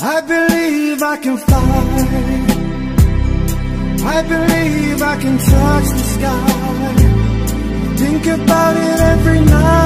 I believe I can fly. I believe I can touch the sky. Think about it every night.